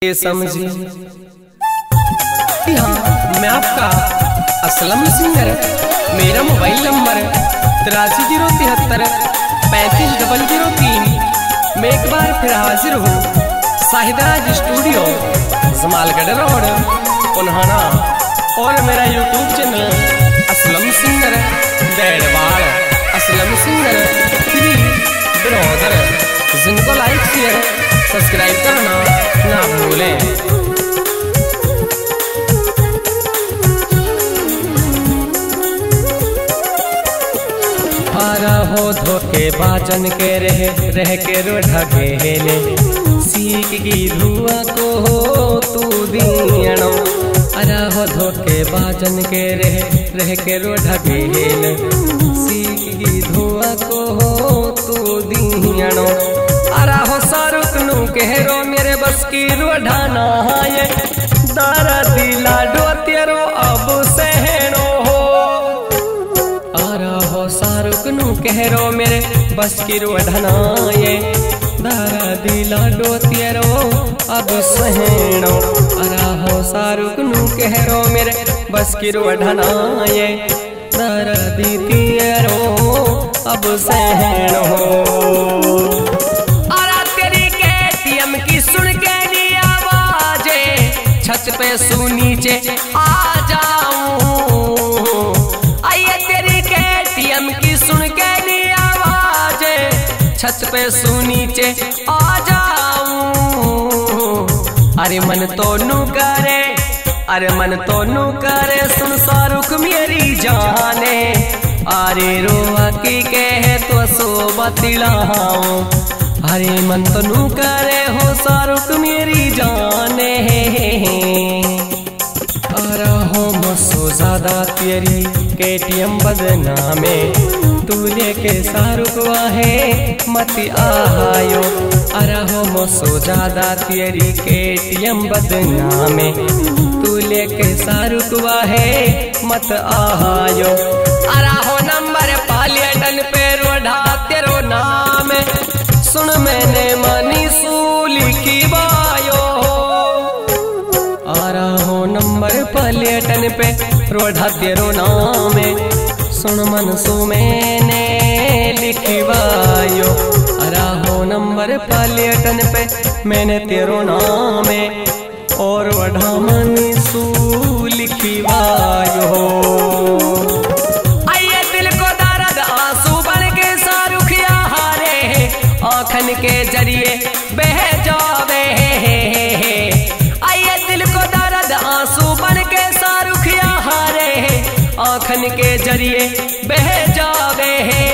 ये समझी। हाँ, मैं आपका असलम सिंगर। मेरा मोबाइल नंबर 8307353003। मैं एक बार फिर हाजिर हूँ शाहिदराज स्टूडियो, जमालगढ़ रोड, पुनहाना। और मेरा YouTube channel Aslam singer Badwal, Aslam singer 3 brother. जिनको लाइक शेयर सब्सक्राइब करना ना भूलें। आरा हो धोखे बाजन के रह के रोढ़ा घेले, सीख की धुआ को हो तू दियणो। आरा हो धोखे बाजन के रह के रोढ़ा घेले, सीख की धुआ को हो तू दियणो। आरा हो शाहरुख नू कहरो मेरे बस की रोढ़ाना ये, दारा दिला डो तेरो अब सहनो हो। आरा हो शाहरुख नू कहरो मेरे बस की रोढ़ाना ये, दारा दिला डो तेरो अब सहनो। आरा हो शाहरुख नू कहरो मेरे बस की रोढ़ाना ये, दारा दी तेरो अब सहनो। छत पे सू नीचे आ जाऊं, आइए तेरी KTM की सुन के नी आवाज, छत पे सू नीचे आ जाऊं। अरे मन तो नू करे, अरे मन तो नू करे, सुन शाहरुख मेरी जाने। अरे रोआ की कहे तो सो बतिलाऊं। अरे मन तो नू करे हो शाहरुख मेरी जाने। आरा हो मसो ज्यादा तेरी KTM बदनामे, तू लेके शाहरुख वाहे मती आहायो। आरा हो मसो ज्यादा तेरी KTM बदनामे, तू लेके शाहरुख वाहे मत आहायो। आरा हो नंबर पालियटन पे रोढ़ा तेरो नाम, सुन मैंने मनी सूली की बायो। आरा हो नंबर पलेटन पे रोढ़ा तेरो नाम, सुन मनसू मैंने लिखवायो। आरा हो नंबर पलेटन पे मैंने तेरो नाम और रोढ़ा मनी सू लिखवायो। आइए दिल को दर्द आंसू बन के शाहरुख हारे, आँखन के जरिए बह जावे। आइए दिल को दर्द आंसू बन के शाहरुख हारे, आँखन के जरिए बह जावे।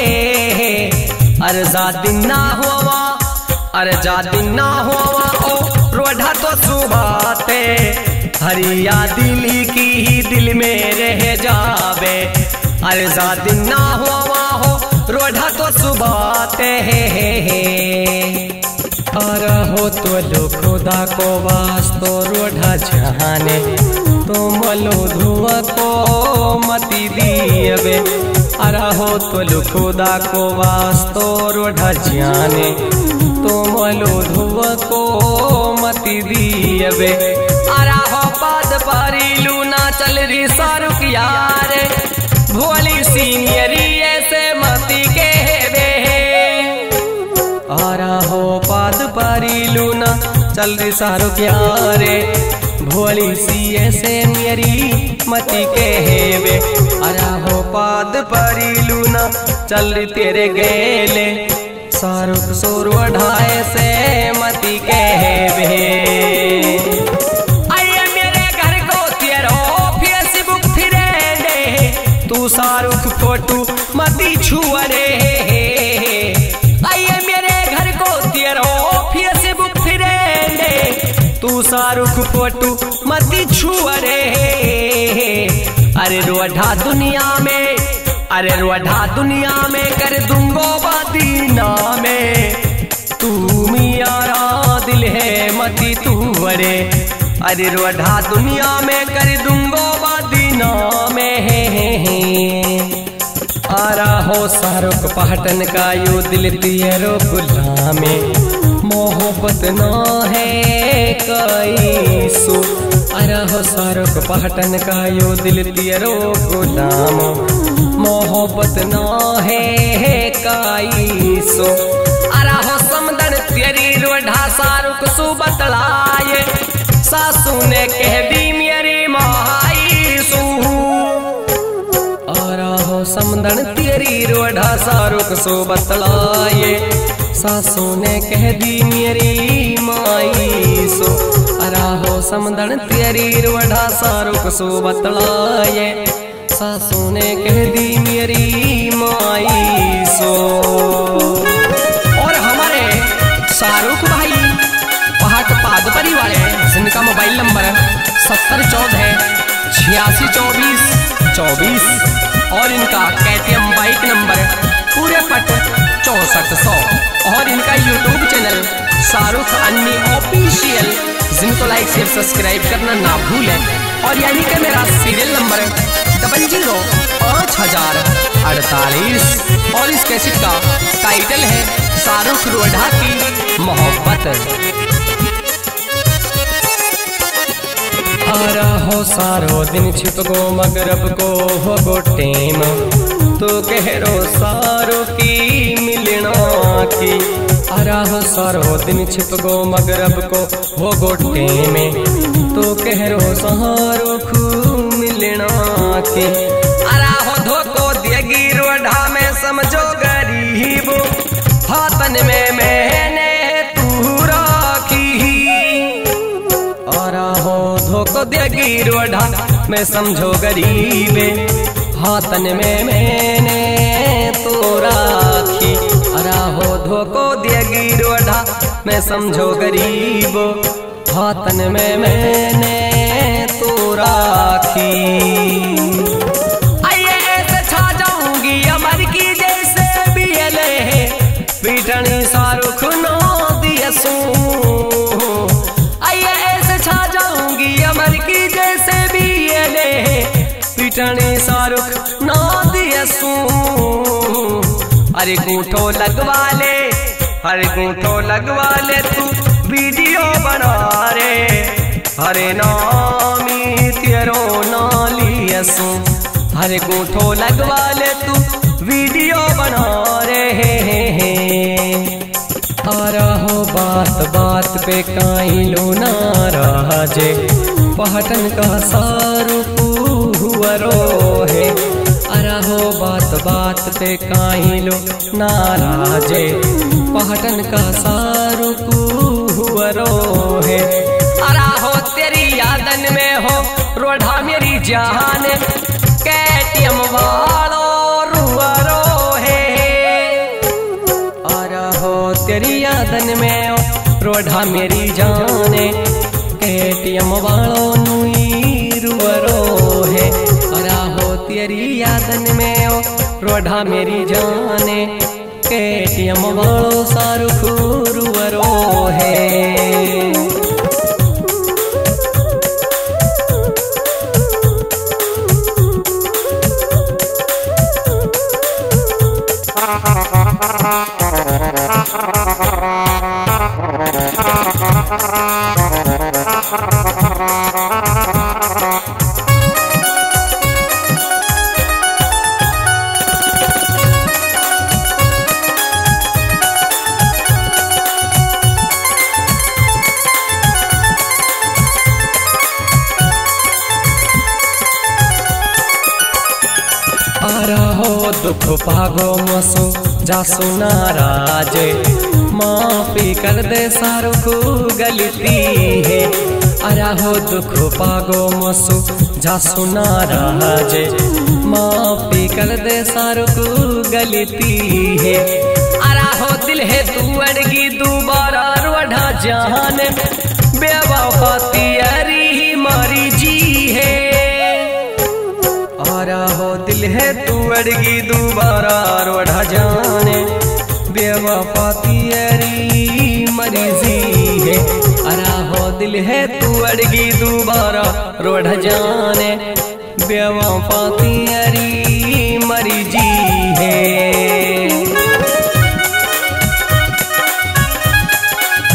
अरे जा दिन ना हुआ, अरे जा दिन ना हुआ ओ रोढ़ा तो सुबाते, हरिया दिली की ही दिल में रह जावे। अरे जा दिन ना हुआ हो रोढ़ा तो सुबाते है। आरा हो तो लो खुदा को वास्तो रोढ़ा जाने, तो मलो धुआ को मती दियवे। आरा हो तो लो खुदा को वास्तो रोढ़ा जाने, तो मलो धुआ को मती दियवे। आरा हो पाद पारी लूना चल रही शाहरुख यारे, भोली सीनियरी ऐसे मती के आरा हो पाद पारी लूना चल रही शाहरुख यारे, भोली सी ऐसे मेरी मती के हेवे। आरा हो पाद पारी लूना चल रही तेरे गेले, शाहरुख सोर वढ़ाए से मती के हेवे। आइए मेरे घर को तेरो फेसबुक फ्रेंड, तू शाहरुख फोटो मती छुअरे। तू शाहरुख फोटो मती छुअरे। अरे रोढ़ा दुनिया में, अरे रोढ़ा दुनिया में कर दूंगो बदीना में, तू मियारा दिल है मती तू अरे। अरे रोढ़ा दुनिया में कर दूंगो बदीना में। आरा हो शाहरुख पहटन का यो दिल तेरो गुलामे, मोहब्बत ना है कैसो अरह शाहरुख पहटन का यो दिल तियरो गुलाम मोहब्बत ना है कैसो अरह समदन तेरी रोढ़ा शाहरुख सु बतलाए सासू ने कह दी मेरी माई सू अरह समदन तेरी रोढ़ा शाहरुख सु बतलाए सासू ने कह दी मेरी माई सो अराहो समदन तेरी रोढ़ा शाहरुख सो बतलाए सासू ने कह दी मेरी माई सो। और हमारे शाहरुख भाई पहाट पादपरी वाले जिनका मोबाइल नंबर 7014 862424 और इनका KTM बाइक नंबर पूरे पट 6400 और इनका YouTube चैनल शाहरुख अन्नी ऑफिशियल जिनको लाइक शेयर सब्सक्राइब करना ना भूलें। और यानी कि मेरा सीरियल नंबर 005048 और इस कैसेट का टाइटल है शाहरुख रोढ़ा की मोहब्बत। आरा हो सारो दिन छिप गो मगरब को हो गो टेम तो कहरो सारो की मिलना की आरा हो सारो दिन छिप गो मगरब को हो गो टेम तो कहरो सारो खूब मिलना की आरा हो धोको देगी रोढ़ा में समझो गरीब हाथन में मैंने तू राखी आरा हो धोको देगी रोढ़ा में समझो गरीबे हाथन में मैंने तो राखी अरा हो धोको देगी रोढ़ा में समझो गरीब हाथन में मैंने तो राखी। आइए ऐसे छा जाऊंगी अमर की जैसे बियले पीटनी शाहरुख नो दियसू आइए ऐसे छा जाऊंगी अमर की जैसे बियले पीटनी शाहरुख नो दियसू अरे गूठो लगवा ले अरे गूठो लगवा ले तू वीडियो बना रे हरे नामी तेरो नालियसू हरे गूठो लगवा ले तू वीडियो बना रे आरा हो बात बात पे काई लो नाराजे पहटन का शाहरुख हुअरो है अरा हो बात बात पे काई लो नाराजे पहटन का शाहरुख हुअरो है अरा हो तेरी यादन में हो रोढ़ा मेरी जान KTM वालो रुअरो है अरा हो तेरी यादन में हो रोढ़ा मेरी जान KTM वालो नुई रुअरो है अरा हो तेरी यादन में हो रोढ़ा मेरी जान KTM वालो शाहरुख रुअरो है। आरा हो दुख पागो मसो जासु नाराज माफी कर दे शाहरुख गलती है अरा हो दुख पागो मसो जासु नाराज माफी कर दे शाहरुख गलती है अरा हो दिल है तू अड़गी दोबारा रोढ़ा जान बेवफा तेरी मरी जी है आरा हो दिल है तू अड़गी दोबारा रोढ़ा जाने बेवफा तेरी मर्जी है अरा हो दिल है तू अड़गी दोबारा रोढ़ा जाने बेवफा तेरी मर्जी है।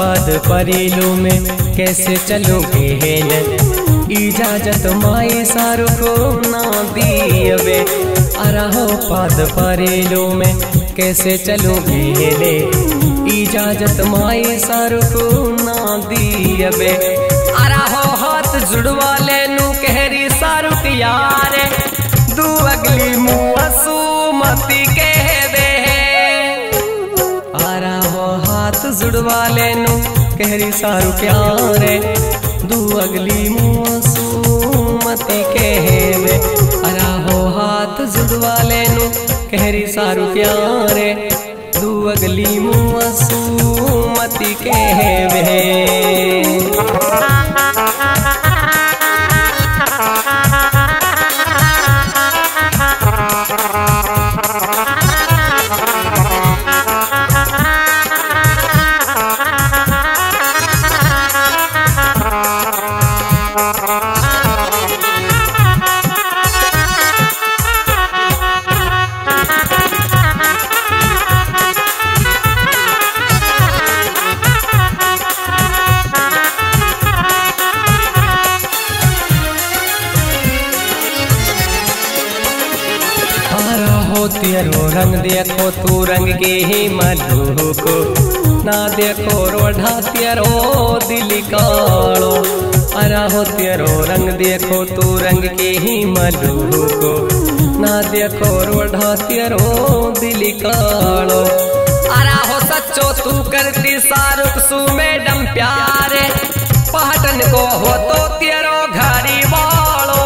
पाद परेलो में कैसे चलोगे हेल, इजाजत माए शाहरुख ना दियबे। अरहो पाद परेलो में कैसे चलोगे हेले, इजाजत माए शाहरुख ना दियबे। अरहो हाथ जुड़वा लेनू कहरी शाहरुख यार, दू अगली मुँह सुमति कह दे। अरहो हाथ जुड़वा लेनू कहरी शाहरुख यार, दू अगली मुँह सुमति कहवे। अरहो हाथ जुड़वा लेनू कहरी शाहरुख यार, दू अगली मुँह सुमति कहवे। तेरो रंग देखो तू रंग के ही मलू को, ना देखो रोढ़ा तेरो दिल कालो। अरहो तेरो रंग देखो तू रंग के ही मलू को, ना देखो रोढ़ा तेरो दिल कालो। अरहो सच्चो तू करती शाहरुख सु मैडम प्यारे, पहटन को हो तो तेरो घरी वालो।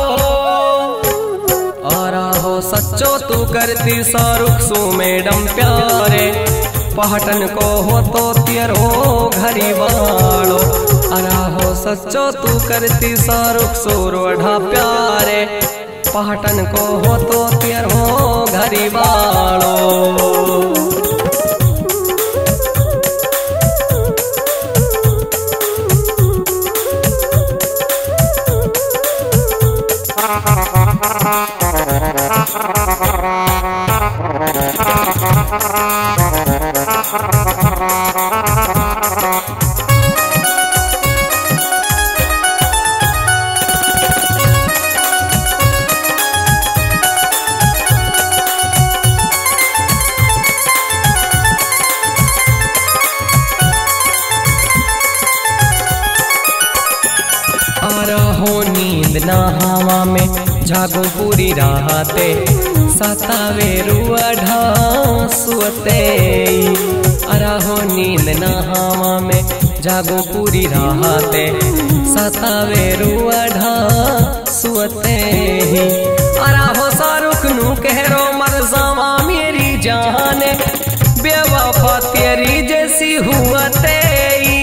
सच्चो तू करती शाहरुख सु मैडम प्यारे, पहटन को हो तो तेरो घरी वालो। अरहो सच्चो तू करती शाहरुख सु रोढ़ा प्यारे, पहटन को हो तो तेरो घरी वालो। अरहो नींद ना हवा में जागो पूरी राते, सतावे रुआढ़ा सुते। अरहो नींद ना हवा में जागो पूरी राते, सतावे रुआढ़ा सुते। अरहो शाहरुख नू कहरो मर जावा मेरी जान, बेवफा तेरी जैसी हुआ तेई।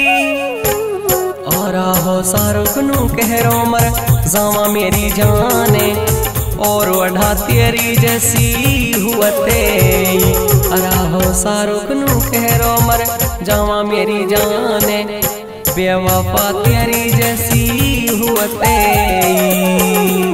अरहो शाहरुख नू कहरो मर जावा मेरी जाने, और वढ़ा तेरी जैसी हुआ तेई। अरहो शाहरुख नू कहरो मर जावा मेरी जाने, बेवफा तेरी जैसी हुआ तेई।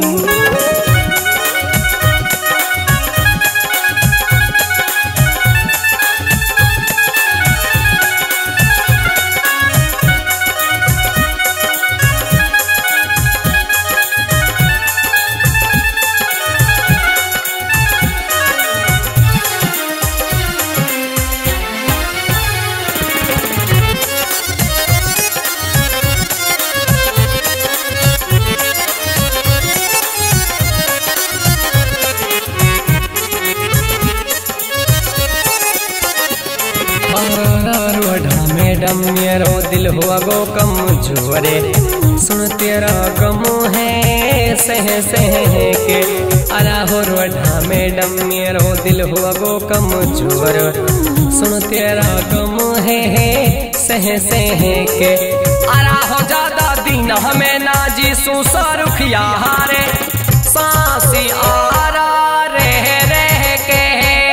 मैडम मेरो दिल हुआ गो कमजोरे, सुन तेरा गम है सह सह के। अरहो रोढ़ा मैडम मेरो दिल हुआ गो कमजोर, सुन तेरा गम है सह सह के। अरहो ज्यादा दिन हमें नाजी सु शाहरुख यारे, सांसी आरा रह रह के।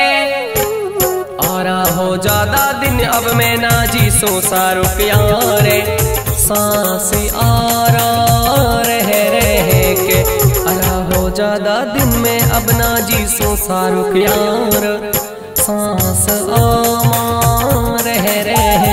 अरहो ज्यादा दिन अब मैं नाजी सो शाहरुख यारे, सांस आरा रह रह के। अरहो ज्यादा दिन में अब नाजी सो शाहरुख यार, सांस आमा रह रह